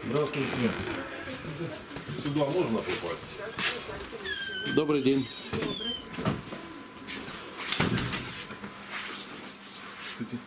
Здравствуйте. Сюда можно попасть? Добрый день. Кстати.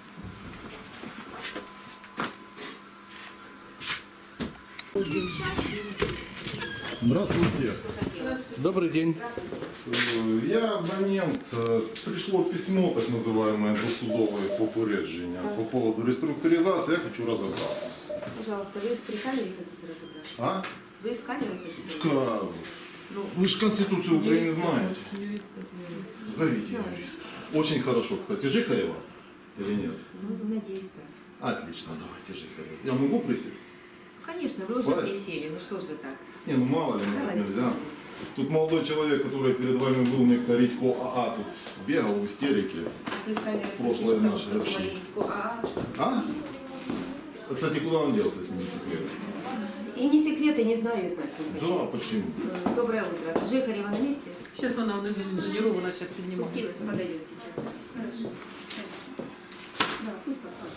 Здравствуйте. Добрый день. Я абонент. Пришло письмо, так называемое, досудовое попередження по поводу реструктуризации. Я хочу разобраться. Пожалуйста, вы с камерой хотите разобраться? А? Вы с камерой хотите разобраться? Ну, вы же Конституцию Украины знаете. Зовите юриста. Очень хорошо, кстати. Жихарева или нет? Ну, надеюсь, да. Отлично, давайте Жихарева. Я могу присесть? Конечно, вы уже присели, ну что ж вы так? Не, ну мало ли, может, нельзя. Тут молодой человек, который перед вами был, некто Редько АА, тут бегал в истерике. Вы с камерой Прошлое пришли, наше потому что общение. говорили, А? Кстати, куда он делся, если не секрет? И не секрет, и не знаю, и знать не хочу. Да, почему? Доброе утро. Жихарева на месте? Сейчас она внизу инженирована, сейчас поднимается. Пустилась, подойдет сейчас. Хорошо. Да, пусть подходит.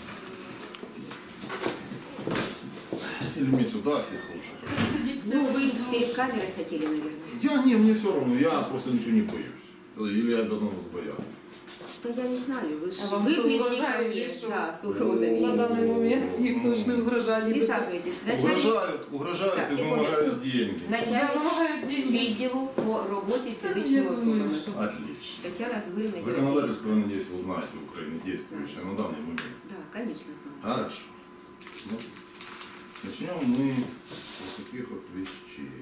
Или мне сюда сесть лучше? Ну, вы перед камерой хотели, наверное. Не, мне все равно, я просто ничего не боюсь. Или я обязан вас бояться. Да я не знаю, вы, А вам вы кто пришли ко угрожает мне, или что? да, с угрозами. На данный момент никто ж не угрожает. Присаживайтесь. Начальник, Угрожают Так, и секундочку. вымогают деньги. начальник Помогают деньги. відділу по роботі з фізичними особами. Отлично. Татьяна Григорьевна. Законодательство, я надеюсь, вы знаете в Украине действующее на данный момент. Да, конечно, знаю. Хорошо. Ну, начнем мы с таких вот вещей.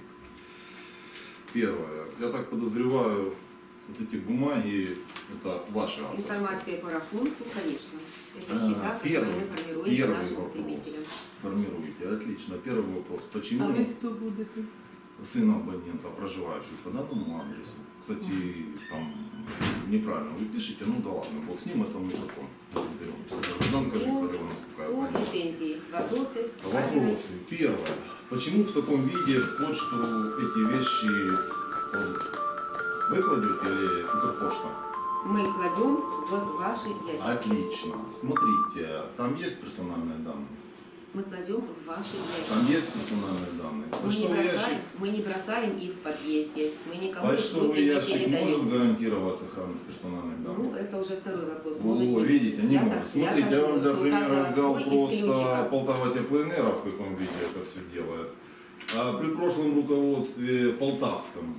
Первое. Я так подозреваю, вот эти бумаги, это ваши авторские. Информация по рахунку, конечно. Это счета, которые мы формируем первый нашим вопрос. потребителям. Формируете. Отлично. Первый вопрос. Почему А вы кто будете? сын абонента, проживающий по данному адресу? Кстати, там неправильно вы пишете, ну да ладно, бог с ним, это мы потом разберемся. Гражданка Жихарева, насколько я О понимаю. претензии, вопросы, с камерой. Вопросы. Первое. Почему в таком виде в почту эти вещи кладутся? Вы кладете или Укрпошта? Мы кладем в ваши ящики. Отлично. Смотрите, там есть персональные данные? Мы кладем в ваши ящики. Там есть персональные данные? Мы не бросаем их в подъезде. Мы никому их в Почтовый руки не ящик передаем. может гарантировать сохранность персональных данных? Ну, это уже второй вопрос. О, Может быть, видите, не я может. так Смотрите, я вам для думаю, что у примера каждого взял свой из просто ключика. Полтава Теплоэнерго, в каком виде это все делает. А при прошлом руководстве полтавском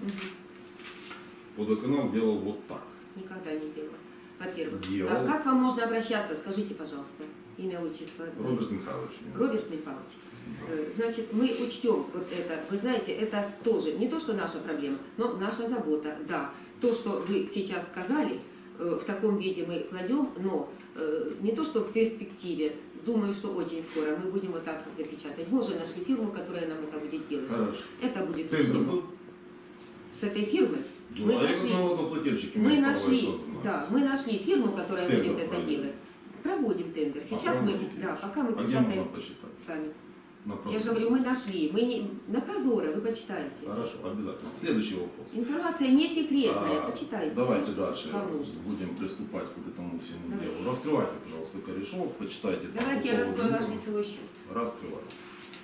водоканал делал вот так. Никогда не делала. Во-первых. Делал. А как вам можно обращаться? Скажите, пожалуйста, имя, отчество. Роберт Михайлович. Роберт Михайлович. Значит, мы учтем вот это. Вы знаете, это тоже не то, что наша проблема, но наша забота. Да, то, что вы сейчас сказали, в таком виде мы кладем, но не то, что в перспективе, думаю, что очень скоро мы будем вот так запечатать. Мы уже нашли фирму, которая нам это будет делать. Хорошо. Это будет Тендер учтено. был? С этой фирмы Да, мы а я как нашли, налогоплательщик мы имею право нашли, это знать. да, мы нашли фирму, которая Тендер будет это проводите? делать. Проводим тендер. Сейчас мы, проводите? да, пока мы А где печатаем можно почитать? сами. На Я же Прозоре. говорю, мы нашли, мы не на Прозоро, вы почитаете. Хорошо, обязательно. Следующий вопрос. Информация не секретная, почитайте. Давайте Слушайте, дальше вам нужно. будем приступать к этому всему Давайте. делу. Раскрывайте, пожалуйста, корешок, почитайте. Давайте по я поводу раскрою ваш него. лицевой счет. Раскрывайте.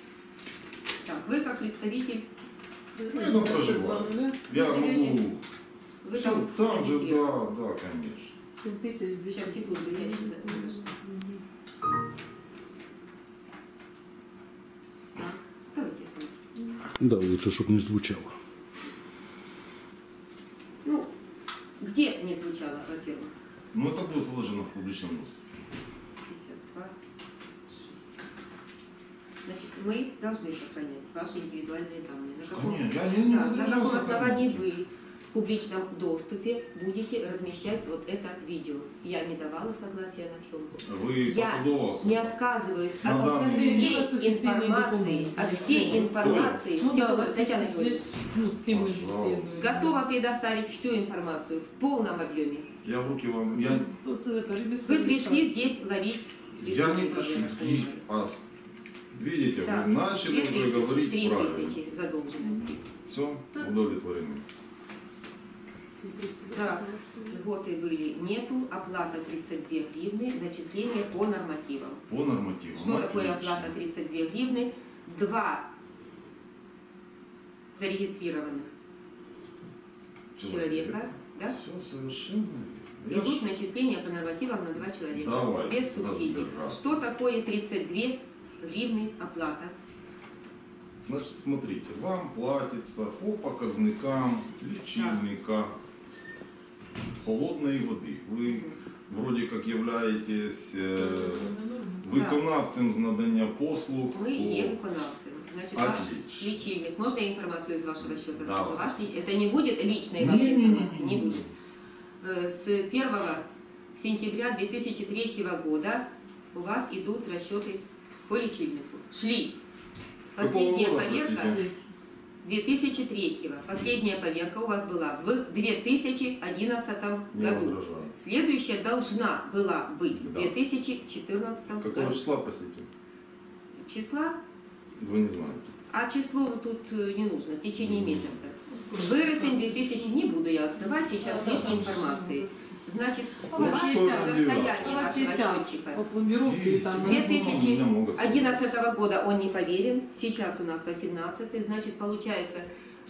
Так, вы как представитель, Ну, я там проживаю. Я живете? могу... вы Всё, там там же, зарегистрированы. да, конечно. 7200. Сейчас, секунду, я еще зашла. Так, давайте я смотрю. Да, лучше, чтобы не звучало. Ну, где не звучало, во-первых? Ну, это будет выложено в публичном доступе. 52, 56. Значит, мы должны сохранять ваши индивидуальные данные. На каком, Конечно, я не да, на возражаю каком основании сохранить. вы в публичном доступе будете размещать вот это видео? Я не давала согласия на съемку. Вы Я посадовался. не отказываюсь На от данный всей момент. информации, от всей информации. Ну да, Секунду, вас Татьяна здесь, Георгиевна. ну, с кем мы Пожалуйста. беседуем. Готова предоставить всю информацию в полном объеме. Я в руки вам... Я Вы пришли здесь ловить не преступные пришел. проблемы. Видите, Так, вы начали уже говорить 3 правильно. тысячи задолженности. Все, удовлетворены. Так, льготы были нету, оплата 32 гривны, начисление по нормативам. По нормативам. Что такое Отлично. оплата 32 гривны? 2 зарегистрированных человека, да? Все совершенно верно. Идут начисления по нормативам на 2 человека. Давайте Без субсидий. разбираться. Что такое 32 гривны оплата? Значит, смотрите, вам платится по показникам лічильника холодної води. Ви вроді як являєтесь виконавцем з надання послуг. Мы не виконавцы. Значит, ваш Отлично. лечильник. Можно я информацию из вашего счета Да. скажу? Это не будет личной вашей информации? Не будет. С 1 сентября 2003 года у вас идут расчеты по лечильнику. Шли. Последняя Какого года, поверка простите? 2003. Последняя поверка у вас была в 2011 Не году. возражаю. Следующая должна была быть в Да. 2014 Какого году. числа, простите? Числа? Вы не знаете. А число тут не нужно, в течение месяца. Вересень 2000, не буду я открывать сейчас лишней информации. Значит, У вас есть состояние У вас вашего есть акт счетчика. о пломбировке и Есть. там. С У меня много всего. 2011 года он не поверен, сейчас у нас 18, значит, получается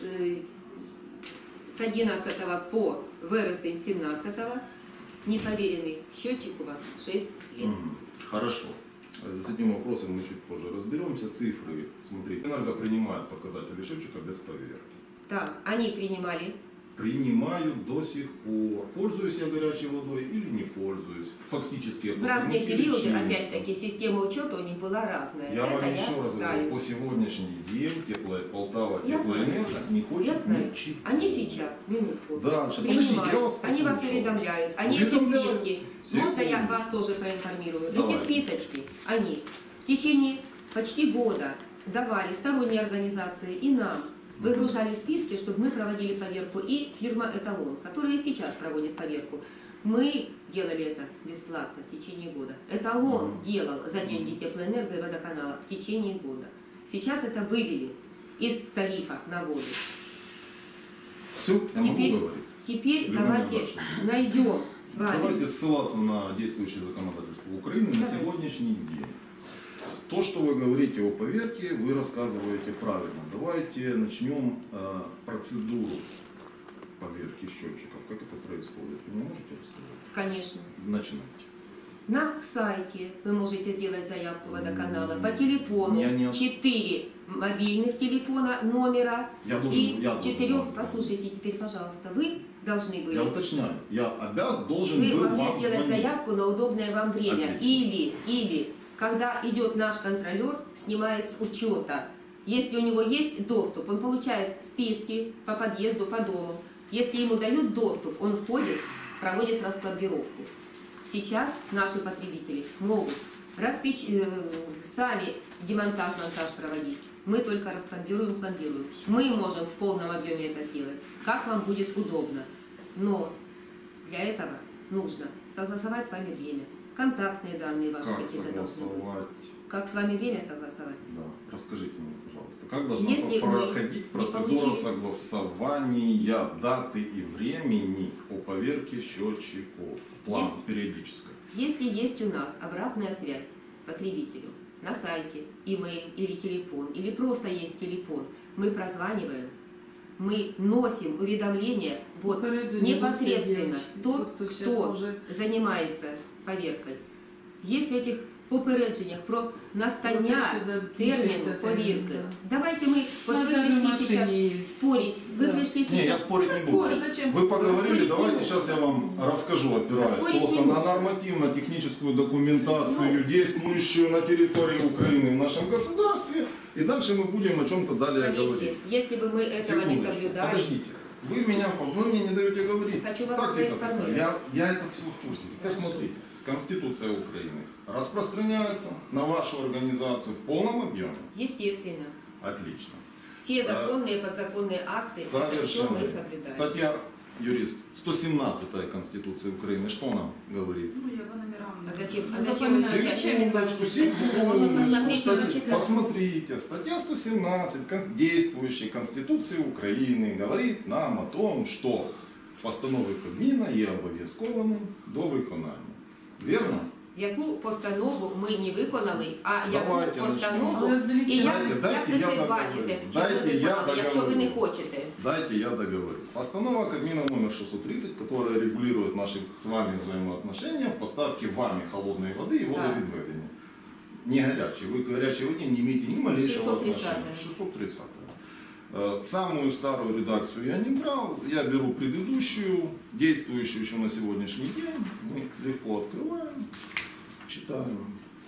с 11 по вересень 17 непроверенный счетчик у вас 6 лет. Хорошо. С этим вопросом мы чуть позже разберемся. Цифры, смотрите. Энерго принимает показатели счетчика без поверки. Так, они принимали. Принимают до сих пор. Пользуюсь я горячей водой или не пользуюсь. Фактически В разные показники периоды, лечения. опять-таки, система учета у них была разная. Я вам Это еще раз говорю, знаю. по сегодняшний день Полтава Я знаю. теплоэнерго не хочет Я знаю. ничего. Они сейчас, минутку, Дальше. Подождите, я принимают, вас они вас послушал. уведомляют, они эти Уведомляют. списки, Секунду. можно я вас тоже проинформирую? Давай. Эти списочки, они в течение почти года давали сторонние организации и нам, выгружали списки, чтобы мы проводили поверку, и фирма «Эталон», которая и сейчас проводит поверку. Мы делали это бесплатно в течение года. «Эталон» делал за деньги теплоэнерго и водоканала в течение года. Сейчас это вывели из тарифа на воду. Все, я могу Теперь, говорить. теперь Елена давайте Ивановна. найдем с вами. Давайте ссылаться на действующее законодательство Украины на Давайте. сегодняшний день. То, что вы говорите о поверке, вы рассказываете правильно. Давайте начнем процедуру поверки счетчиков. Как это происходит? Вы не можете рассказать? Конечно. Начинайте. На сайте вы можете сделать заявку водоканала по телефону. Я не- 4 мобильных телефона номера Я должен, и я должен 4. вам сказать. Послушайте теперь, пожалуйста, вы должны были. Я уточняю. Я должен Вы был могли вам сделать звонить. заявку на удобное вам время. Отлично. Или, когда идет наш контролер, снимает с учета. Если у него есть доступ, он получает списки по подъезду, по дому. Если ему дают доступ, он входит, проводит распломбировку. Сейчас наши потребители могут сами демонтаж, монтаж проводить. Мы только распломбируем, пломбируем. Мы можем в полном объеме это сделать, как вам будет удобно. Но для этого нужно согласовать с вами время. Контактные данные ваши Как какие-то должны быть. согласовать? Как с вами время согласовать? Да, расскажите мне, пожалуйста, как должна Если проходить не процедура получили- согласования даты и времени по поверке счетчиков? План Есть. периодической. Если есть у нас обратная связь с потребителем на сайте, имейл или телефон, или просто есть телефон, мы прозваниваем, мы носим уведомления вот Попередження непосредственно досить тот, просто щас кто уже. занимается поверкой. Есть в этих попередженнях про настання Про те, що терміну закінчується термін, повірки. да. Давайте мы, вот Ну, вы даже в пришли машине сейчас есть. спорить, вы Да. пришли Не, я сейчас спорить не буду. Спорить, зачем Вы поговорили, Спорить не давайте буду. сейчас я вам расскажу, опираясь Спорить просто не на буду. нормативно-техническую документацию, действующую на территории Украины в нашем государстве, и дальше мы будем о чем-то далее Поверьте, говорить. если бы мы этого не Секундочку, соблюдали, подождите. Вы мне не даете говорить. Хочу вас Тактика такая. проинформировать. Я это все в курсе. Теперь Хорошо. смотрите. Конституция Украины распространяется на вашу организацию в полном объеме. естественно, Отлично. все законные и подзаконные акты, это все Совершенно. мы соблюдаем. Статья, юрист, 117 Конституции Украины, что нам говорит? Ну, я по номерам. А зачем Ну, это запоминать. начать? Секундочку, Мы можем посмотреть и секундочку. прочитать. Посмотрите, статья 117 действующей Конституции Украины говорит нам о том, что постанови Кабміна є обов'язковими до виконання. Верно? яку постанову ми не виконали, а яку Давайте постанову, Але і дивіться, як дайте ви я це договорю. бачите, що Дайте ви я виконали, якщо ви не договорю. хочете. Дайте я договорю. Постанова Кабмина номер 630, которая регулирует наши с вами взаимоотношения в поставке вами холодной воды и водовідведення. Не горячей. Вы к горячей воде не имеете ни малейшего 630-я. отношения. 630. Самую старую редакцию я не брал. Я беру предыдущую, действующую еще на сегодняшний день. Мы легко открываем, читаем.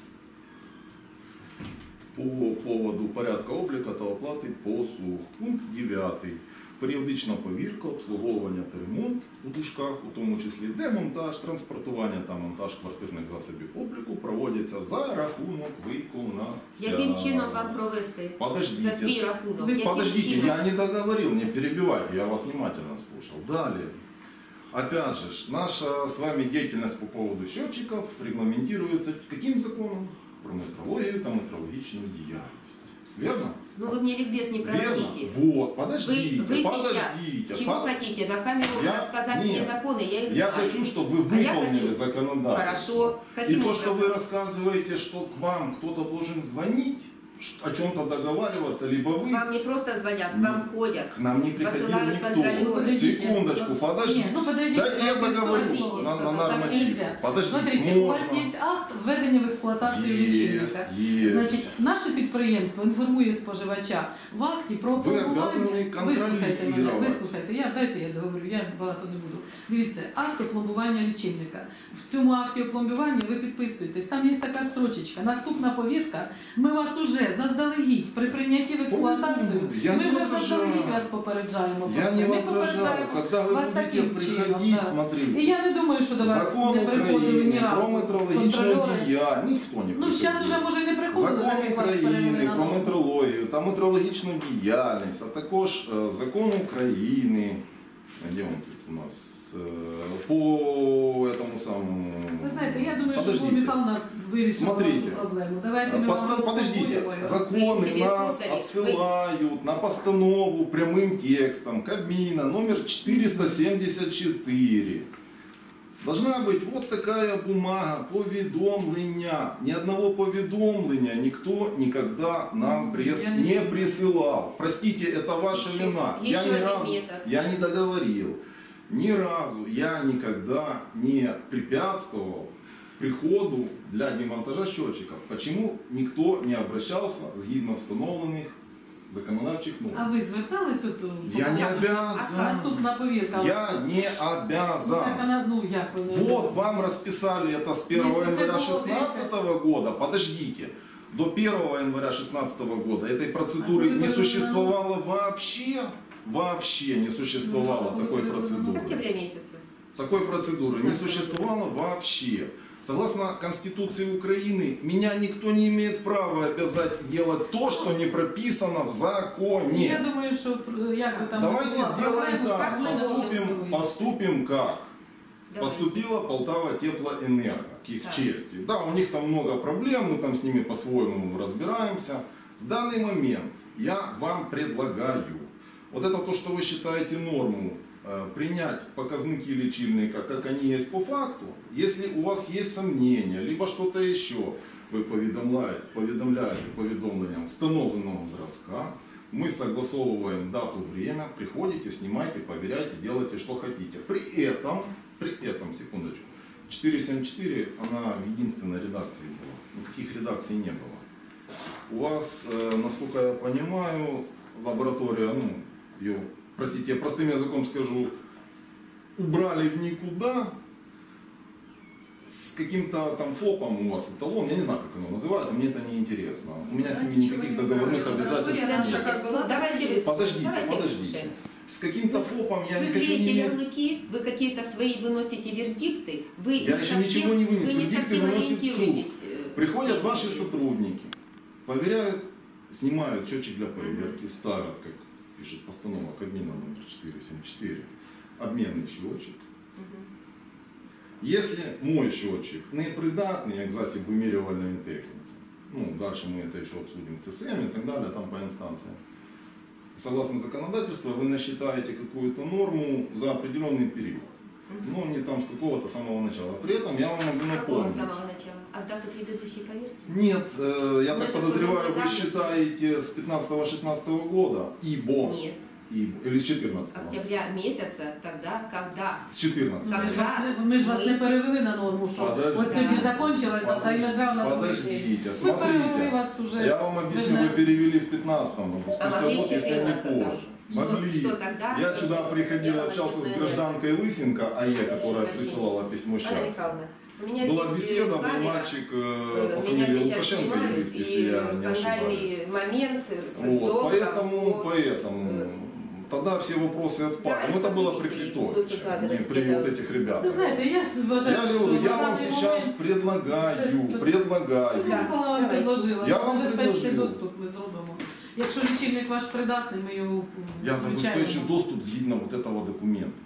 По поводу порядка обліку та оплати послуг. Пункт 9. Періодична повірка, обслуговування та ремонт у дужках, у тому числі демонтаж, транспортування та монтаж квартирних засобів обліку проводяться за рахунок виконавця. Яким чином вам провести за свій Подождите, рахунок? Яким подождите, чином? я не договорил, не перебивайте, я вас внимательно слушал. Далее. Опять же, наша с вами деятельность по поводу счетчиков регламентируется каким законом? Про метрологию и метрологичную деятельность. Верно? Ну вы мне ликбез не Верно? проводите. Вот, подождите, Вы сейчас подождите. чего хотите? На камеру Я- рассказать нет. мне законы, я их Я знаю. хочу, чтобы вы А я выполнили хочу. законодательство. Хорошо. И Каким то, что образом? вы рассказываете, что к вам кто-то должен звонить, о чем-то договариваться, либо вы... Вам не просто звонят, к вам ходят. К нам не приходил Посылают никто. контролеры. Секундочку, подождите. Нет, ну подождите, Дайте я вы договорю что на сказали? нормативе. Нельзя. Подождите, Смотрите, у вас можно. є акт введення в експлуатацію лічильника. Есть. Значить, наше підприємство інформує споживача в акті про Ви обязані Вислухайте мене, контролювати. вислухайте. Дайте я договорю, я багато не буду. Дивіться, акт опломбування лічильника. В цьому акті опломбування ви підписуєтесь. Там є така строчечка. Наступна повістка. Ми вас уже заздалегідь при прийнятті в експлуатацію. Я Ми не вже возражаю. заздалегідь вас попереджаємо. про Я це. не Ми возражаю. попереджаємо Когда вы вас будете таким чином, приходить, да. смотрите. І я не думаю, що до вас Закон не приходили ні України разу. про метрологічну контролери. діяльність. Ніхто не Ну, зараз приходив. вже може не приходили, Закон так як вас перевели України на про нову. метрологію та метрологічну діяльність, а також закон України, де він тут у нас, по этому самому... Ви знаєте, я думаю, що Подождите. Михайловна вирішила Смотрите. вашу проблему. Давайте ми вам Подождите, успокоїмо. законы Вы себе нас слушали. отсылают на постанову прямым текстом Кабмина номер 474. Должна быть вот такая бумага, повідомлення. Ни одного повідомлення никто никогда нам не присылал. Простите, это ваша Еще- вина. еще Я ни один разу, метод. я не договорил. Ни разу я никогда не препятствовал приходу для демонтажа счетчиков. Почему никто не обращался згідно встановлених законодавчих А норм? ви звертались у ту? Я не А обязан. Наступна повірка. Я не Так, обязан. вона, ну, як ви не Вот обов'язані? вам расписали это с 1 Если января это было 2016 года. Подождите. До 1 января 2016 года этой процедуры А вы не это существовало вообще. Вообще не существовало Ну, такой вы- С процедуры. октября месяца. Такой процедуры не существовало вообще. Согласно Конституции Украины, меня никто не имеет права обязать делать то, что не прописано в законе. Я думаю, що як ви там... Давайте була сделаем проблема, так. так ми Поступим, зможемо. поступим как? Давайте. Поступила Полтава Теплоэнерго, к их Так. чести. Да, у них там много проблем, мы там с ними по-своему разбираемся. В данный момент я вам предлагаю, вот это то, что вы считаете норму, принять показники лечильника, как они есть по факту. Если у вас есть сомнения, либо что-то еще, вы повідомляєте повідомленням встановленого зразка, мы согласовываем дату, время, приходите, снимайте, проверяйте, делайте, что хотите. При этом, секундочку, 474, она в единственной редакции была, никаких редакций не было. У вас, насколько я понимаю, лаборатория, ее, простите, я простым языком скажу, убрали в никуда, с каким-то там ФОПом у вас эталон, я не знаю, как оно называется, мне это не интересно. У меня с ними никаких договорных обязательств нет. Ну, давайте выслушаем. Подождите, Давайте подождите. выслушаем. С каким-то ФОПом я Вы не хочу клеите не... ярлыки, вы какие-то свои выносите вердикты, вы Я не еще совсем- ничего не вынес, вы не вердикты совсем выносит суд. ориентируетесь. Приходят ваши сотрудники, проверяют, снимают счетчик для проверки, ставят, как пишет постанова Кабмина номер 474, обменный счетчик. Если мой счетчик непридатний, як засіб вимірювальної техніки, дальше мы это еще обсудим в ЦСМ и так далее, там по инстанциям. Согласно законодательству, вы насчитаете какую-то норму за определенный период. Ну, не там с какого-то самого начала. При этом я вам могу С какого напомнить. самого начала? От даты предыдущей поверки? Нет, я так Значит, подозреваю, вы давайте. считаете с 15-16 года, ибо, Нет. или с 14 Октября месяца, тогда, когда С 14 Ми ж вас не перевели на норму, що Подожди. от сьогодні закончилась дата і назвав на другий день. Подождите, Ми перевели смотрите. вас уже. Я вам объясню, Ви вы ж- перевели в 15-м, но спустя могли год, если не 14-м. позже. Что- Могли. что тогда? Я сюда приходил, Дело общался с написано. гражданкой Лысенко, АЕ, которая Спасибо. присылала письмо Анна сейчас. Михайловна, у меня Была здесь беседа, был камера. мальчик по Меня фамилии сейчас Лукашенко, снимают, юрист, если и я не ошибаюсь. скандальный момент с Вот, долгом поэтому тогда все вопросы отпали. Да, Ну, это было исполнители будут прикрепто выкладывать при какие-то- вот этих ребят. Ви знаєте, я ж вважаю, Я що говорю, я на вам даний сейчас момент предлагаю. Да. Микола вам давайте. предложила. Я вам Забезпечити предложила. доступ ми зробимо. Якщо лічильник ваш придатний, ми його Я включаємо. забезпечу доступ згідно вот этого документа.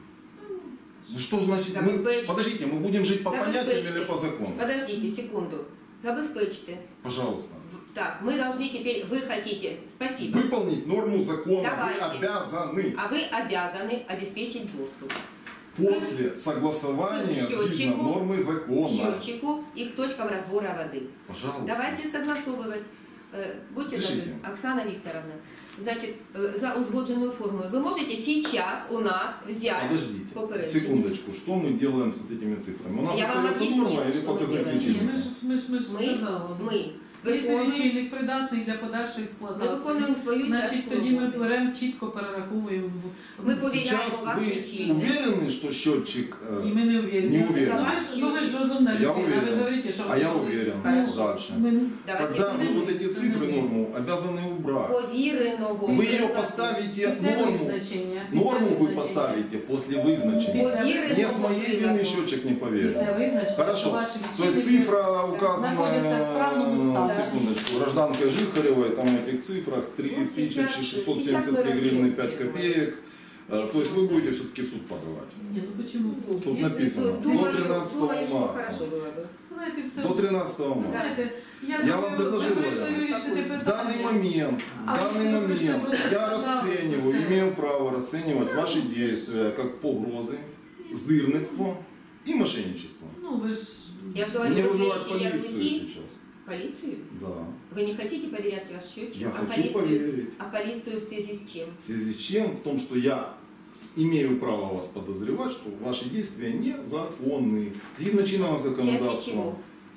Ну что значит, мы, Забезпечь. подождите, мы будем жить по понятиям Забезпечьте. или по закону? Подождите секунду. Забезпечьте. Пожалуйста. Так, мы должны теперь, вы хотите, спасибо, Выполнить норму закона Давайте. вы обязаны а вы обязаны обеспечить доступ после согласования Счетчику. згідно нормы к закона. счетчику и к точкам разбора воды. Пожалуйста. Давайте согласовывать. Будьте Пишите. добры, Оксана Викторовна. Значит, за узгодженную формулу. Вы можете сейчас у нас взять Подождите, попереджение. секундочку, что мы делаем с вот этими цифрами? У нас Я вам остается объяснила, норма или что мы показатель делаем. Ні, лечения? ми ж Мы, сказали. мы Якщо виконуємо, лічильник придатний для подальшої ми експлуатації, виконуємо свою значить частку тоді ми роботи. беремо, чітко перераховуємо. Ми повіряємо Сейчас ваш вы лічильник. уверены, что счетчик... І ми не уверені. Не уверен. Ну ви ж розумна Я людина, ви ж уверен. говорите, що А я уверен. Хорошо. Дальше. Ми- Давайте Тогда вы будемо вот эти цифры норму обязаны убрать. повіреного. Вы ее поставите Після норму. визначення. Норму Після вы визначення. поставите после вызначения. Повіреного Не с моей вины приладу. счетчик не Після поверил. визначення Хорошо. ваші То есть лічильники цифра знаходяться в справному указана, стані. секундочку, гражданка Жихаревой, там в этих цифрах сейчас 3673 мы гривны 5 разберемся. копеек. То есть вы будете все-таки в суд подавать. Ні, ну почему суд? Тут Якщо написано. суд- Думаю, 13 думаю, что марта. хорошо было бы. Давайте все. До 13 Ви марта. знаєте, Я думаю, вам предложил ви прийшли варіант. вирішити В В питання. данный момент, А вы пришли я просто расцениваю, сказали. имею право расценивать ваши действия как погрозы, сдырництво и мошенничество. Ну ви ж... Я же говорю, Мне вы вызывать сидите полицию ярлыки. сейчас. Полицию? Да. Вы не хотите проверять ваш счетчик? Я а хочу полицию? поверить. А полицию в связи с чем? В связи с чем? В том, что я имею право вас подозревать, что ваши действия незаконны. Згідно чинного В части законодательства. чего?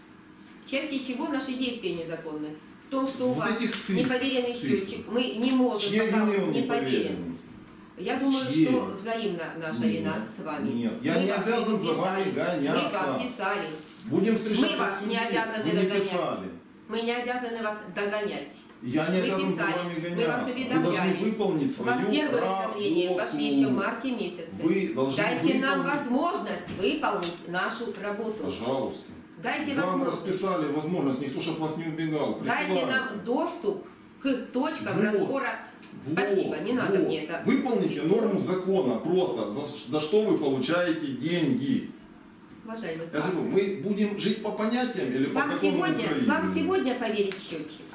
В части чего наши действия незаконны? В том, что у Вот вас этих цифр. непроверенный Цифр. счетчик. Мы не С можем, чьей пока вины он он не не проверен. поверен? Я С думаю, чьей? что взаимно наша Нет. вина с вами. Нет, я Мы не вас обязан за вами предупреждали. гоняться. Мы вам писали. Будем встречаться Мы вас в суде. не обязаны Вы не догонять. писали. Мы не обязаны вас догонять. Я не Вы обязан за писали. вами Мы гоняться. вас Вы уведомляли. должны выполнить У вас свою первое уведомление пошли еще в работу. марте месяце. Вы должны Дайте нам выполнить. возможность выполнить нашу работу. Пожалуйста. Дайте Вам возможность. расписали возможность, никто ж от вас не убегал. Дайте Присылайте. нам доступ к точкам Вот. разбора. Спасибо, не надо вот. мне это. Выполните Лицо. норму закона просто, за что вы получаете деньги. Уважаемый Я же папа, говорю, мы будем жить по понятиям или по вам законам сегодня, Украины? вам сегодня поверить счетчик?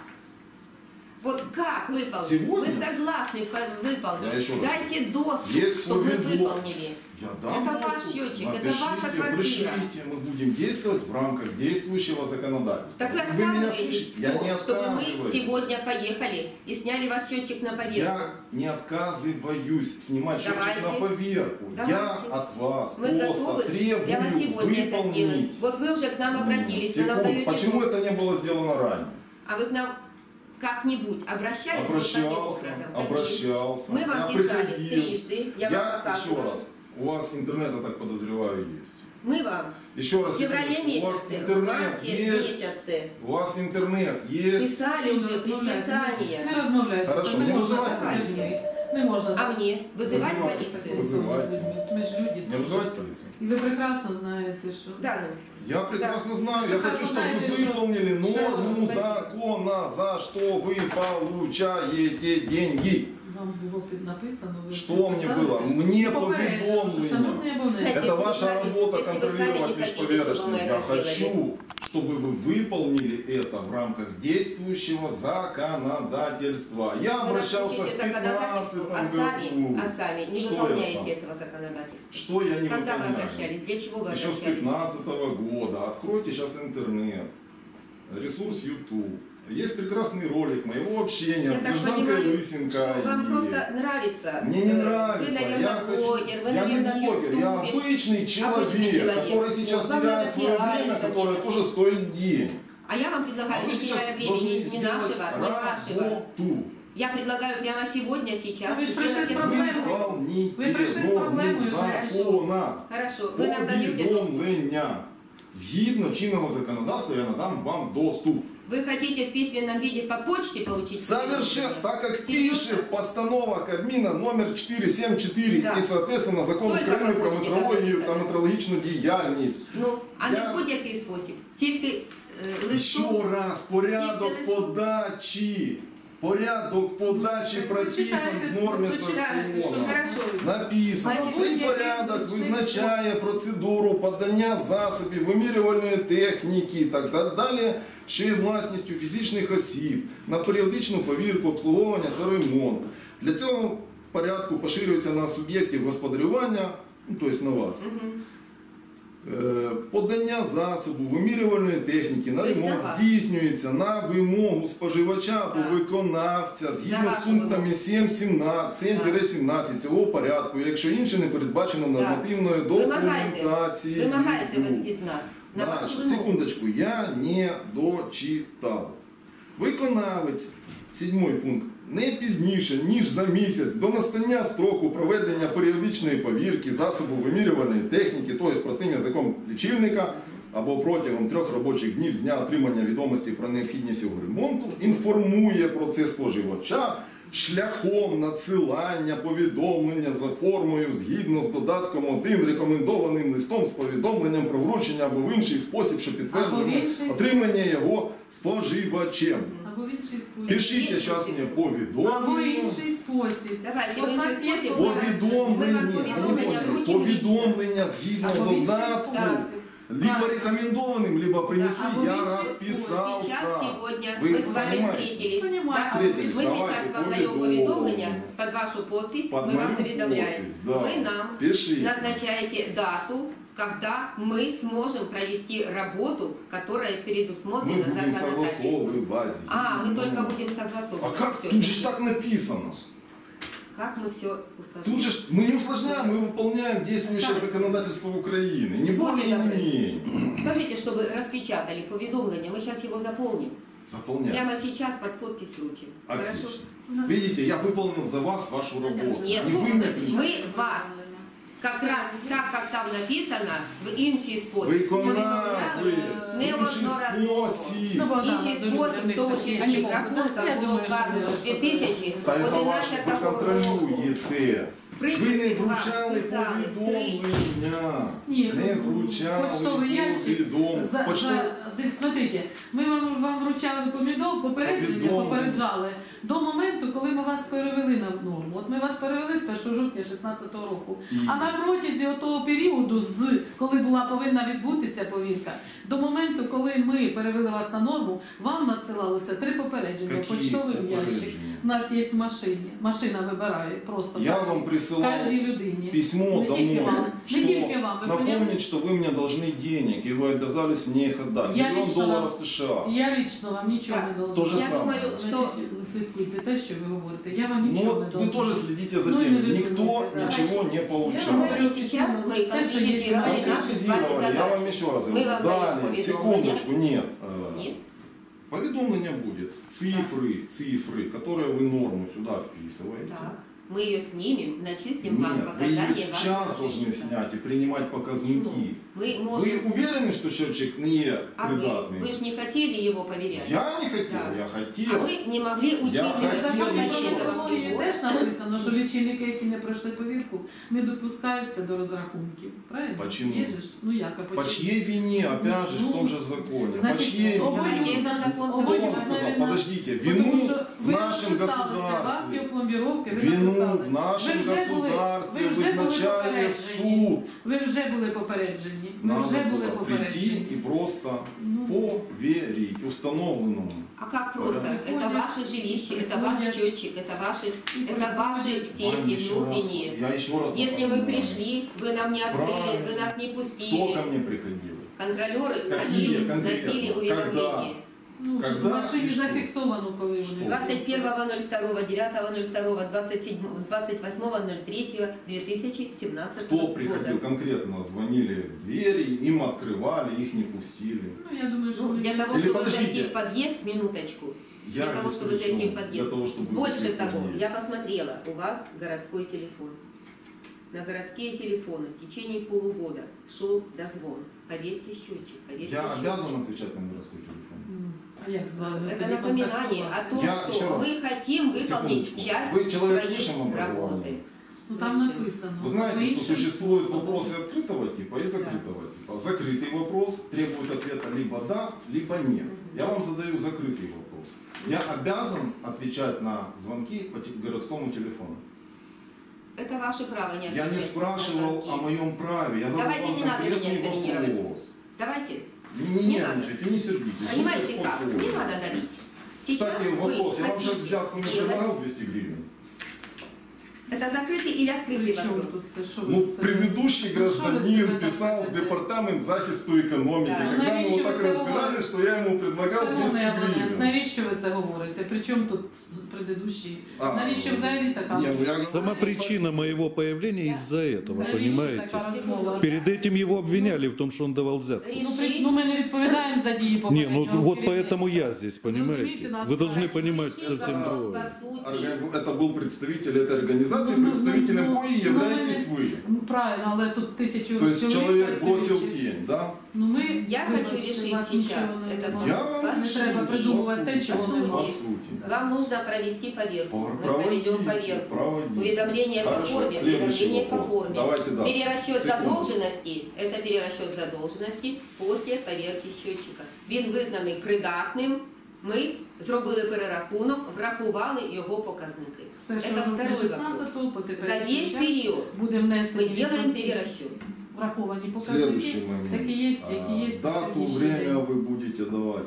Вот как выполнить? Сегодня? Вы согласны выполнить? Я еще раз Дайте доступ, Если чтобы мы повезло. выполнили. Я дам Это ваш доступ. счетчик, это Напишите, ваша квартира. пришлите, мы будем действовать в рамках действующего законодательства. Так вы меня отказываетесь, слышите? Я не чтобы мы отказываюсь. сегодня поехали и сняли ваш счетчик на поверку. Я не отказываюсь снимать счетчик Давайте. на поверку. Я Давайте. от вас Мы просто готовы требую прямо сегодня это сделать. выполнить. Вот вы уже к нам обратились, вы нам Секунду, даете почему доступ. это не было сделано ранее? А вы к нам как-нибудь обращались вот таким Обращался, образом? обращался. Мы вам я писали приходил. трижды, я вам еще показывала. раз, у вас интернет, я так подозреваю, есть. Мы вам Еще раз, в феврале секундочку, у вас месяце, в интернет марте есть. месяце У вас интернет есть. писали уже Не предписание. розмовляйте. Хорошо, не не можна вызывать так з людьми. Не можна А так. мне вызывать Вызывать. полицию? Вызывайте. Ми ж люди. Не вызывать полицию? І ви прекрасно знаєте, що... Да, ну. Я прекрасно знаю, я Прекрасно хочу, чтобы знаете, вы что- выполнили норму что- закона, за что вы получаете деньги. Вам було написано, ви Что мне підписалися. было? Мне Повідомлення. Шановний поведомление. абонент, Знаете, Это если вы ваша сами- работа если вы сами не контролировать хотите, чтобы мы межповерочность. это Я сделали. хочу, чтобы вы выполнили это в рамках действующего законодательства. Я Вы обращался в напишите законодательство, 2015 а году. сами не Что я выполняете сам? этого законодательства. Что я не Когда вы выполняю? обращались? Для чего вы Еще с обращались? 2015 года. Откройте сейчас интернет, ресурс YouTube. Есть прекрасный ролик моего общения Я с так гражданкой понимаю, Лысенко. что вам И- просто нравится. Мне не Вы, нравится. наверное, блогер, вы, я не наверное, в блогер, я Ютубе. обычный человек, человек. который сейчас Вам теряет надо свое время, нравится, которое нет. тоже стоит денег. А я вам предлагаю, А вы не сейчас теряя должны времени, не сделать нашего, не вашего. работу. Я предлагаю прямо сегодня, сейчас. Вы же пришли сделать с эту проблемой. работу. Выполните Ви прийшли з норму проблемою, закона. Хорошо, вы нам даете доступ. Повідомлення. Згідно чинного законодавства я надам вам доступ. Вы хотите в письменном виде по почте получить? Совершенно, так как Серьезно? пишет постанова Кабмина номер 474 Да. и, соответственно, закон Только України по про почті метрологію написано. та метрологічну діяльність. Ну, а Я- не будь-який спосіб. Тільки Ще листом. раз, порядок Тільки листом. подачі. Порядок подачі Ви прописан читаєте, в нормі ви читаєте, закону. Хорошо. Написано, Значить, цей будь-який порядок зручний визначає процедуру подання засобів вимірювальної техніки та так далі, що є власністю фізичних осіб на періодичну повірку, обслуговування та ремонт. Для цього порядку поширюється на суб'єктів господарювання, ну, тобто на вас. Мгм. Подання засобу вимірювальної техніки на Тобто ремонт на вас. здійснюється на вимогу споживача або Так. виконавця згідно На з вашу пунктами вимогу. 7-17 цього порядку, якщо інше не передбачено нормативною документацією. Вимагаєте ви від нас. На Дальше, вашу вимогу. секундочку, я не дочитав. Виконавець, 7 пункт, не пізніше, ніж за місяць до настання строку проведення періодичної повірки засобу вимірювальної техніки, тобто простим язиком лічильника, або протягом 3 робочих днів з дня отримання відомості про необхідність його ремонту, інформує про це споживача шляхом надсилання повідомлення за формою згідно з додатком 1 рекомендованим листом з повідомленням про вручення або в інший спосіб, що Або в підтверджує інший отримання його споживачем. Або в інший спосіб. Пишіть зараз мені Або повідомлення. інший спосіб. Давайте, От в у нас інший є спосіб. Повідомлення, Ми вам повідомлення вручимо повідомлення згідно Або в інший додатку, спосіб. либо рекомендованным, либо принесли, або в я інший расписался. Сейчас, сегодня Вы мы с вами понимаете? встретились. Понимаю. Да? Встретились, Мы давайте, сейчас вам даем повідомлення. поведомление под вашу подпись, Под мы мою вас уведомляем. подпись, да. Вы нам Пишите. назначаете дату, когда мы сможем провести работу, которая Мы предусмотрена будем законодательством. согласовывать. А, мы только будем согласовывать. А как? Всё. Тут же так написано. Как мы все усложним? Тут же мы не усложняем, мы выполняем действующее законодательство Украины. Не более, не менее. Скажите, чтобы распечатали поведомление, мы сейчас его заполним. Заполняем. Прямо сейчас под подпись вручим. Хорошо? Отлично. Видите, я выполнил за вас вашу работу. Нет, Не вы мне пришли. мы вас как раз так, как там написано, в інший спосіб. Виконавець. Неодноразово. Спосіб. Ну, Богдана, Інший до спосіб, в тому людей числі ще в рахунках Я було думаю, що вказано ви з 2011 Та це ваше, ви року. контролюєте. Ви не Приписи вам вручали писали повідомлення. Ні, Не вручали почтовий ящик. повідомлення. Смотрите, ми вам вручали попередження, Повідомлення. попереджали до моменту, коли ми вас перевели на норму. От ми вас перевели з 1 жовтня 2016 року. А на протязі того періоду, коли була повинна відбутися повірка, до моменту, коли ми перевели вас на норму, вам надсилалося 3 попередження Які почтовим ящик. попередження? У нас є в машині. Машина вибирає просто. Я так. вам присылал Кожній людині. письмо Не домой, тільки вам. что Не тільки вам, ви поняли? напомнить, что вы мне должны денег, и вы обязались мне их отдать. Я $1 лично миллионов вам- США. Я лично вам нічого Так, не должна. то же Я самое. думаю, що Значить, слідкуйте те, що ви говорите. Я вам Ну, нічого вот не вы должна. тоже следите за Ну, и тем. не Никто видно, ничего не Я получал. вам Давайте сейчас мы Те, що є конкретизировали наші наши с вами Конкретизировали, я вам задачи. еще раз Мы говорю. вам даем Далее, поведомление. секундочку, нет. Нет? Поведомление будет. Цифры, которые вы норму сюда вписываете. Так. Мы ее снимем, начислим вам Нет, вы показания ее сейчас вашего должны счетчика. снять и принимать показники. Мы Вы можем... уверены, что счетчик не А придатный? вы же не хотели его проверять? Я не хотел, Да. я А хотел. вы не могли учить хотел В законі нічого. про этого технології прибора? теж написано, що лічильники, які не пройшли повірку, не допускаються до розрахунків. Правильно? Почему? Є же ж? Ну як, а По почему? чьей вине, опять же, в том же законе? Значит, По чьей оба вине? Давайте это закон Кто Обоюдно, вам сказал? наверное, Подождите, Тому вину що в ви нашем написалися в акті государстве. опломбіровки, ви Вину написали. в нашем Ви вже були- государстве ви вже були вызначає попереджені. суд. Ви вже були попереджені. Ви Надо вже були было прийти попереджені. и просто Ну. поверить установленному. А как просто? Порядок. Это ваше жилище, это ваш счетчик, это ваши Ваня, сети еще внутренние. раз, я еще раз Если мы напоминаю. пришли, вы нам не открыли, Правильно. вы нас не Кто пустили. ко мне приходил? Контролеры Какие ходили, конкретно? носили Когда? уведомления. Ну, Когда в машині і що? зафіксовано, коли Що? вони. 21.02, 9.02, 28.03.2017 Кто приходил года. конкретно? Звонили в двери, им открывали, их не пустили. Ну, я думаю, що Ну, вони- для того, Или чтобы подождите. зайти в подъезд, минуточку, Я для того, здесь чтобы при зайти чем? в подъезд. Для того, чтобы Больше зайти в того, подъезд. я посмотрела, у вас городской телефон. На городские телефоны в течение полугода шел дозвон. Поверьте, счетчик, поверьте, Я счетчик. обязан отвечать на городской телефон? А як звали? Это напоминание о том, Я еще что раз. мы хотим выполнить Секундочку. часть Вы человек с своей высшим образованием? работы. Ну, там Совершенно. написано. Вы знаете, что Іншим существуют способом. вопросы открытого типа и закрытого типа. Закрытый вопрос требует ответа либо да, либо нет. Я вам задаю закрытый вопрос. Я обязан отвечать на звонки по городскому телефону. Это ваше право не Я отвечать не на спрашивал звонки. о моем праве. Я задал Давайте вам не надо меня конкретный экзаменировать. вопрос. Давайте, Не Не нервничайте, не сердитесь. понимаете будьте как? спокойны. Не надо давить. Сейчас Кстати, вы вопрос. Я вам сейчас хотите взятку не сделать- предлагал 200 гривен? Это закрытый или открытый При чому вопрос? тут це? Що ви Ну, це- предыдущий Ну, что вы гражданин себе писал в так департамент захисту экономики. Да, Когда мы навіщо вот ви так це разбирали, говорите? что я ему предлагал 200 Шановний абонент, гривен. навіщо ви це говорите? Причому тут предыдущий? А, Навіщо взагалі така? Не, ну я Сама причина моего появления из-за этого, Навіщо понимаете? така розмова? Перед этим его обвиняли в том, что он давал взятку. Решить. Ну, ми не відповідаємо за дії Не, попереднього ну вот керівництва. поэтому я здесь, понимаете? Зрозумійте нас Вы должны правильно. понимать Решить совсем вопрос другое. по сути. Это был представитель этой организации, Ну, представителем ну, коей ну, являетесь вы. Ну, правильно, але тут тисячу То есть человек бросил працюючих. тень, да? Ну, ми, Я вибачте, хочу решить вас сейчас нічого не этот немає. Я вопрос. вам Не треба По придумувати те, сути. чого По немає. По сути. сути. Вам нужно провести поверку. Мы Проводите, проведем поверку. проводите. Уведомление по Хорошо, форме, следующий уведомление по вопрос. форме. Давайте, да. Перерасчет Секунду. задолженности – это перерасчет задолженности после поверки счетчика. Він визнаний придатним, ми зробили перерахунок, врахували його показники. З 1 Это жовтня второй 16 по За теперішній весь час период буде мы внесені делаем відповідні перерасчет. враховані Следующий показники. момент. Такі є, які є. Дату, сьогоднішній время день. вы будете давать.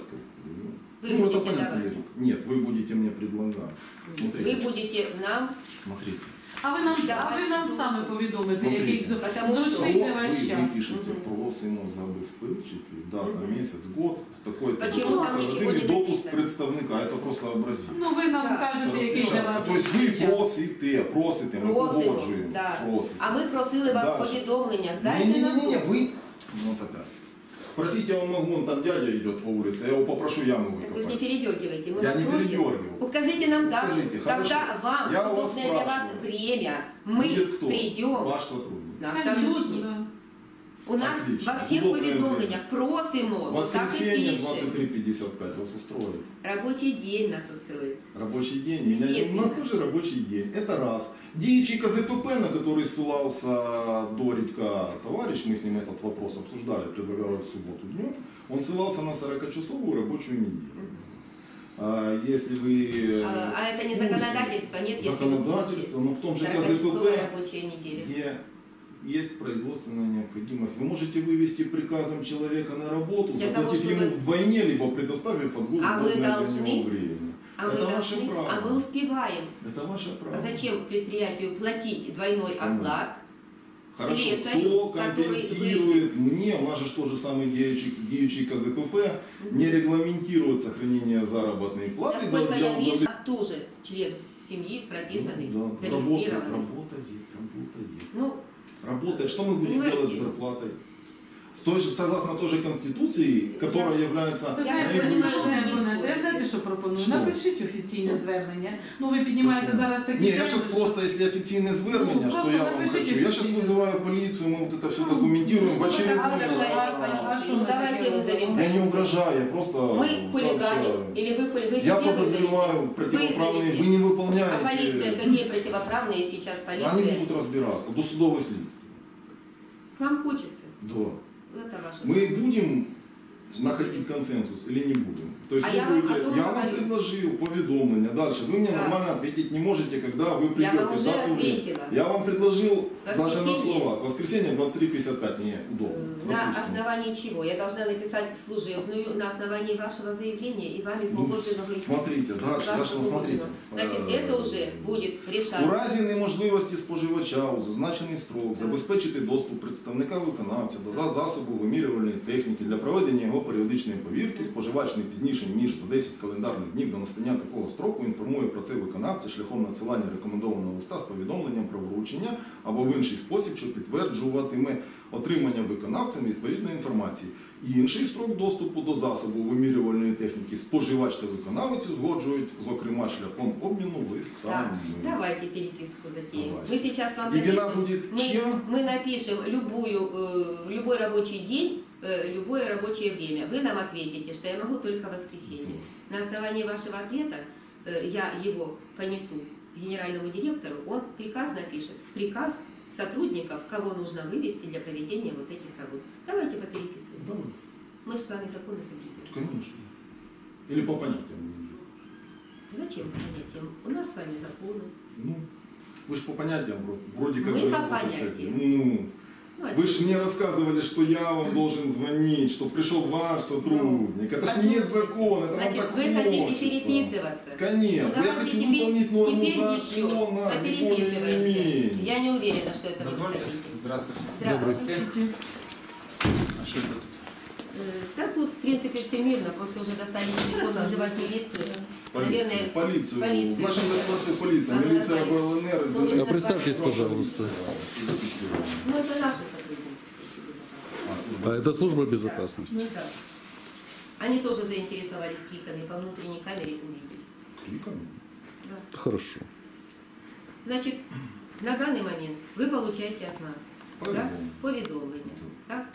Вы Ну, это будете понятно. давать. Нет, вы будете мне предлагать. Смотрите. Вы будете нам, Смотрите. А ви нам Давайте саме повідомите, Смотрите. який Потому що зручний для вас Вы час. пишете, просимо забезпечити, дата, месяц, год, з такої-то Почему там ничего не допуск написано? представника. Это просто образец. Ну ви нам Так. кажете, який для вас Тобто ви зручний час. просите, ми Просимо, погоджуємо. да. Просите. А ми просили вас в Дальше. повідомленнях. Дайте нам Не-не-не, доступ. вы... Ну, вот опять. Простите, я вам могу, вон там дядя идет по улице, я его попрошу яму Так вы же не выкопать. передергивайте, мы Я вас не просим. передергиваю. Укажите нам дату, Укажите, хорошо. когда вам Я у вас удобное для вас спрашиваю. время. Мы Будет кто? придем, Ваш сотрудник. наш Конечно, сотрудник. да. У нас Отлично. во всех Удобное поведомлениях просимо, вот так и Воскресенье пишем. 23:55 вас устроит. Рабочий день нас устроит. Рабочий день. У нас Естественно. тоже рабочий день. Это раз. Деятель КЗПП, на который ссылался до Редька товарищ, мы с ним этот вопрос обсуждали, предлагал в субботу днем, он ссылался на 40-часовую рабочую неделю. Если вы... А это не законодательство, нет, если вы Законодательство, но в том же 40-часовая КЗПП, рабочая неделя. где есть производственная необходимость. Вы можете вывести приказом человека на работу, Для того, заплатив чтобы- ему вдвойне, либо предоставив отгул А мы удобное для должны? него время. А мы Это ваше должны, право. а мы успеваем. Это ваше право. А зачем предприятию платить двойной оклад? Хорошо, слесарю, кто который компенсирует мне, у нас же тоже самый деючий КЗПП, не регламентирует сохранение заработной платы. Насколько для я вижу, удовлетворения- тоже член семьи прописанный, Да, зарегистрированный. работает. Ну, Работает. Что мы будем Понимаете? делать с зарплатой? Согласно той же Конституции, которая является Ви знаєте, наибольшим... шановний абонент, я знаєте, що пропоную? Що? Напишіть офіційне звернення. Ну ви піднімаєте Почему? зараз такі Не, я теми, сейчас що- просто, если официальное звернення, Ну, что просто я вам напишите хочу, я сейчас официальное. вызываю полицию, мы вот это все Ну, документируем в ну, очередной так, раз. угрожаете а полиции. что Ну мы давайте такие вызовем Я не полицию. угрожаю, я просто Мы хулиганим, сообщаю. или вы Я себе подозреваю вызовете. противоправные, Вызовете. вы не А выполняете. полиция, какие противоправные сейчас Они полиция? будут разбираться, досудовое следствие. Вам хочется. Да. Это ваше. Мы будем находить консенсус или не будем? То есть А вы я вам будете, о том я вам говорю. предложил поведомление, дальше вы мне Да. нормально ответить не можете, когда вы Я придете. вам уже дату, время. ответила. Я вам предложил даже на Воскресенье. слова. Воскресенье 23:55 мне удобно. На Допустим. основании чего? Я должна написать служебную на основании вашего заявления и вами Ну, погодженного. смотрите, дальше, смотрите. Значит, это уже будет У решаться. разі неможливості споживача у зазначений строк забезпечити доступ представника виконавця до засобу вимірювальної техніки для проведення його періодичної повірки, споживач не пізніше, ніж за 10 календарних днів до настання такого строку інформує про це виконавця шляхом надсилання рекомендованого листа з повідомленням про вручення або в інший спосіб, що підтверджуватиме отримання виконавцем відповідної інформації. Інший строк доступу до засобу вимірювальної техніки споживач та виконавець узгоджують, зокрема, шляхом обміну листами. Так, давайте переписку затеем. Давайте. Мы сейчас вам И вина напишем, будет чья? мы напишем любой рабочий день, любое рабочее время. Вы нам ответите, что я могу только в воскресенье. На основании вашего ответа я его понесу генеральному директору, он приказ напишет, в приказ сотрудников, кого нужно вывести для проведения вот этих работ. Давайте попереписываем. Давай. Мы же с вами законы соблюдем. Конечно. Или по понятиям. Зачем по понятиям? У нас с вами законы. Ну, вы же по понятиям вроде как Мы бы по работать понятиям. хотите. Ну, Ну, вы же мне рассказывали, что я вам должен звонить, что пришел ваш сотрудник. Это же не есть закон, это вам Значит, так вы хотите хочется. переписываться? Конечно, Ну, я давайте хочу теперь- выполнить норму теперь закона, еще более попереписываемся. менее. Я не уверена, что это вы Дозвольте. хотите. Здравствуйте. Здравствуйте. А що тут? Да тут, в принципе, все мирно, просто уже достали телефон вызывать милицию. Наверное, Полицию. полицию. В нашем государстве полиция, А вы милиция назвали? БЛНР. Ну, это- вы А представьтесь, пожалуйста. Ну, это наши сотрудники. А это служба безопасности. Ну, да. Они тоже заинтересовались кликами по внутренней камере увидеть. Кликами? Да. Хорошо. Значит, на данный момент вы получаете от нас да, поведомление. Так?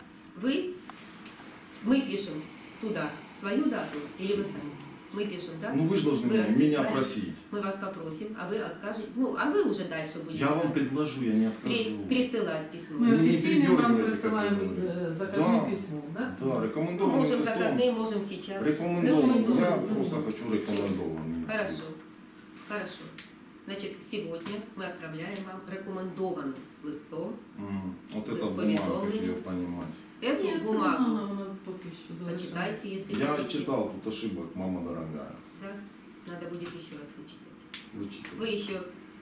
Мы пишем туда свою дату или вы сами? Мы пишем, да? Ну вы же должны Вы меня расписали. просить. Мы вас попросим, а вы откажете. Ну, а вы уже дальше будете Я вам предложу, я не откажу. присылать письмо. Ми не офіційно вам передергивайте, присилаємо як ви говорите. заказне Да. письмо, да? Да, рекомендованный Можем листом. заказные, можем сейчас. Рекомендованный. Я Рекомендованный. просто хочу рекомендованный. Хорошо. Хорошо. Значит, сегодня мы отправляем вам рекомендованным листом Вот За это бумага, как поведомление. ее понимать. эту Ні, це бумагу. вона у нас поки що залишається. Почитайте, если Я хотите. читал тут ошибок, мама дорогая. Да? Надо будет еще раз вычитать. Вычитал. Вы еще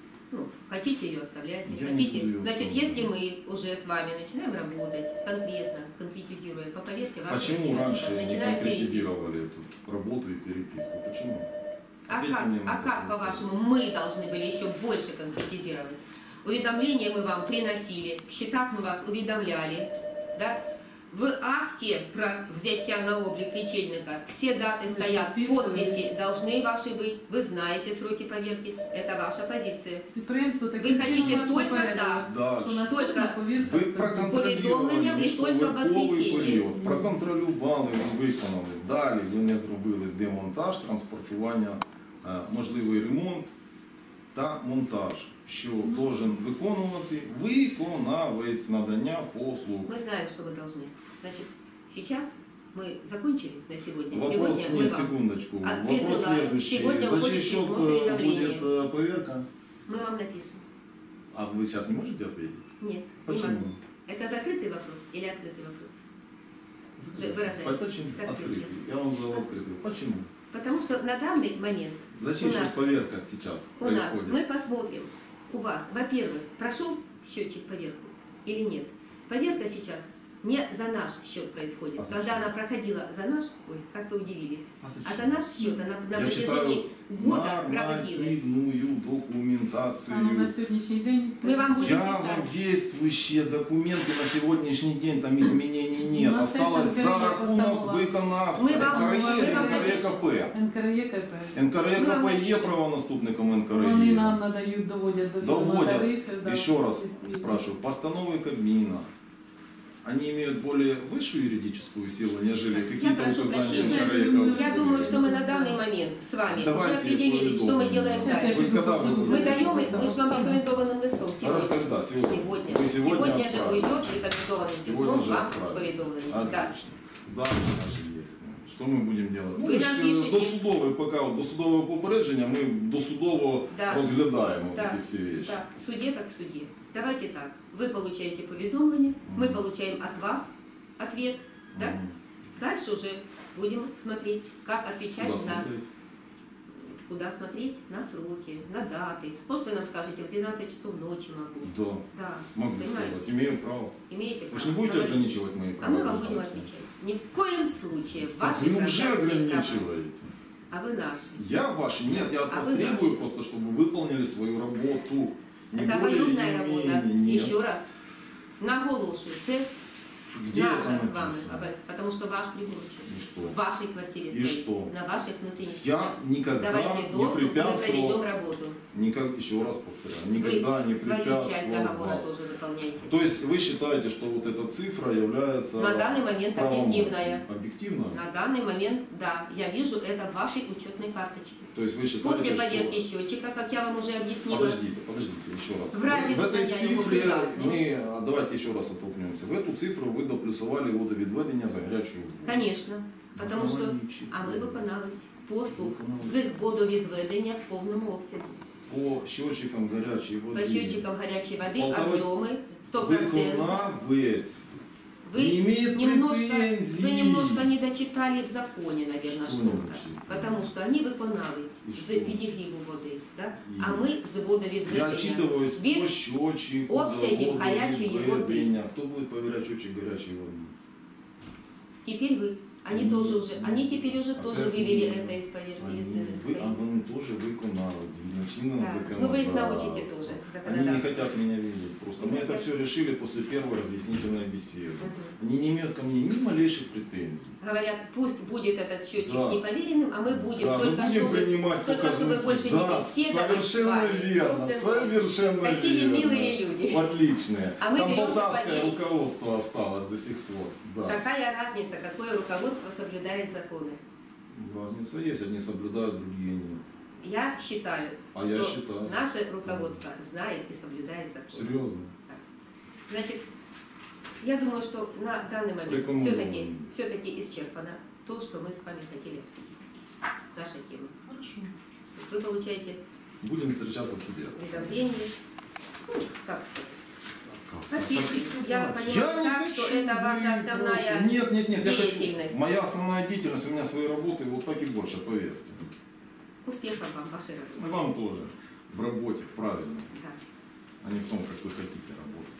хотите ее оставляйте, Я не хотите. буду ее Значит, оставлять. если мы уже с вами начинаем работать конкретно, конкретизируя по поверке ваших Почему счетчиков, раньше не начинаем переписку. конкретизировали эту работу и переписку? Почему? А Ответьте как, мне на а этот как вопрос. по-вашему, мы должны были еще больше конкретизировать? Уведомления мы вам приносили, в счетах мы вас уведомляли, да? В акте про взятие на облик лечебника все даты Вы стоят, же подписывались. подписи должны ваши быть, вы знаете сроки поверки, это ваша позиция. Підприємство Ви таким хотите чином вас только попередило, так. Да. що наступна Только повірка. Ви тобто, проконтролювали, повідомленням і що тільки в верховий воскресіння. період. Проконтролювали, ви виконали. Далі ви не зробили демонтаж, транспортування, можливий ремонт та монтаж, що должен виконувати виконавець надання послуг. Мы знаем, что мы должны. Значит, сейчас мы закончили на сегодня. Вопрос Сегодня мы нет, вам, секундочку. А, Вопрос присылаем. следующий. Сегодня За уходит чей счет письмо с уведомлением. будет поверка? мы вам напишем. А вы сейчас не можете ответить? Нет, не Почему? могу. Это закрытый вопрос или открытый вопрос? Выражайся. Почему? Закрытый. Открытый. Я вам задал открытый. Почему? Потому что на данный момент За чей У счет нас- поверка сейчас у нас, происходит? мы посмотрим, у вас, во-первых, прошел счетчик поверку или нет. Поверка сейчас не за наш счет происходит. А за Когда чей? она проходила за наш, ой, как вы удивились, А зачем? а за наш счет она на Я протяжении читаю года проводилась. нормативную документацию. Саме на сьогоднішній день. Ми вам будемо Я вам писати. действующие документы на сегодняшний день, там изменений нет. У нас Осталось ще за НКРЕ рахунок постанова. виконавця. Ми вам НКРЕКП. НКРЕКП. НКРЕКП є правонаступником Вони НКРЕ. нам надають, доводять до відома Доводят. тарифи. да. Еще раз І- спрашиваю, постановы Кабмина, они имеют более высшую юридическую силу, нежели какие-то прошу указания прощения. НКРЕКП? Я думаю, что мы на данный момент с вами Давайте уже определились, что мы делаем Сейчас я дальше. Вы когда вы Мы даем, мы же вам рекомендованным листом сегодня. Когда? Сегодня. Сегодня. Вы сегодня Сегодня же отправите. уйдет рекомендованным Сегодня письмом же вам отправите. поведомление. Да. Отлично. Да, даже есть. Что мы будем делать? Ви нам пишете. Досудове, поки от досудового попередження, ми досудово Да. розглядаємо Так, ці всі речі. так, в суде так в суде. Давайте так. Вы получаете поведомление, мы получаем от вас ответ, да? Мгм. Дальше уже будем смотреть, как отвечать Куда на... смотреть? Куда смотреть? На сроки, на даты. Может, вы нам скажете, в 12 часов ночи могу. Да, Да, могу понимаете? сказать, имею право. Имеете Вы право. же не будете Говорите. ограничивать мои А права? мы вам будем отвечать. Ни в коем случае. Так Ваши вы уже гражданские права. ограничиваете. А вы наши. Я ваши? Нет, я от А вас вы требую наши. просто, чтобы вы выполнили свою работу. Не Это более, обоюдная не работа. менее. Нет. Еще раз. Наголошую. Це Где это наша с вами. написано? Потому что ваш приборчик. И что? В вашей квартире И стоит. что? На ваших внутренних. Я никогда Давайте не доступ, мы проведем препятствовал, работу. еще раз повторяю, никогда Вы не свою часть препятствовал договора вам. тоже выполняете. То есть вы считаете, что вот эта цифра является На данный момент правомочной? объективная. Объективная? На данный момент, да, я вижу это в вашей учетной карточке. То есть вы считаете, После что... поверки счетчика, как я вам уже объяснила, Подождите, еще раз. В разе в этой выполнения его цифре придатным. мы, давайте еще раз оттолкнемся, в эту цифру ви доплюсували водовідведення за гарячу воду. конечно, потому что, а ми виконали послуг з водовідведення в повному обсязі. По счетчикам гарячої води. По счетчикам гарячей воды Полтора- объемы 100%. Виконавець не Вы имеет претензий. вы немножко не дочитали в законе, наверное, Что что-то. не дочитали? Потому что они виконавець І з що? підігріву води. Да? І? А ми з Я водовідведення. отчитываюсь від по счетчику обсягів за гарячої води. водовідведення. Хто буде проверять счетчик гарячої води? Теперь вы. Они Ну, тоже уже, они теперь уже тоже опять вывели мы. это из поверки, из Вы, своих. а вони теж виконавець, згідно чинного Да. законодавства. Ну вы их научите тоже, Они не законодательство. хотят меня видеть просто. Не Мы это хотят. все решили после первой разъяснительной беседы. Мгм. Они не имеют ко мне ни малейших претензий. Говорят, пусть будет этот счетчик Да. непроверенным, а мы будем, Да, мы только, будем чтобы, принимать только показания. чтобы больше не Да, беседовать с совершенно вами. верно, Просто совершенно Какие верно. милые люди. Отличные. А мы Там беремся полтавское поверить. руководство осталось до сих пор. Да. Какая разница, какое руководство соблюдает законы? Разница есть, одни соблюдают, другие нет. Я считаю, А что я считаю. наше руководство знает и соблюдает законы. Серьезно. Значит, я думаю, что на данный момент Рекомендую. все-таки исчерпано то, что мы с вами хотели обсудить. Наша тема. Хорошо. Вы получаете Будем встречаться в суде. уведомление, ну, как сказать, Как? пакетик. Я понимаю не так, что хочу это ваша быть основная просто- Нет, я хочу. деятельность. Моя основная деятельность, у меня свои работы, вот так и больше, поверьте. Успехов вам, вашей работе. И вам тоже. В работе, правильно. Да. А не в том, как вы хотите работать.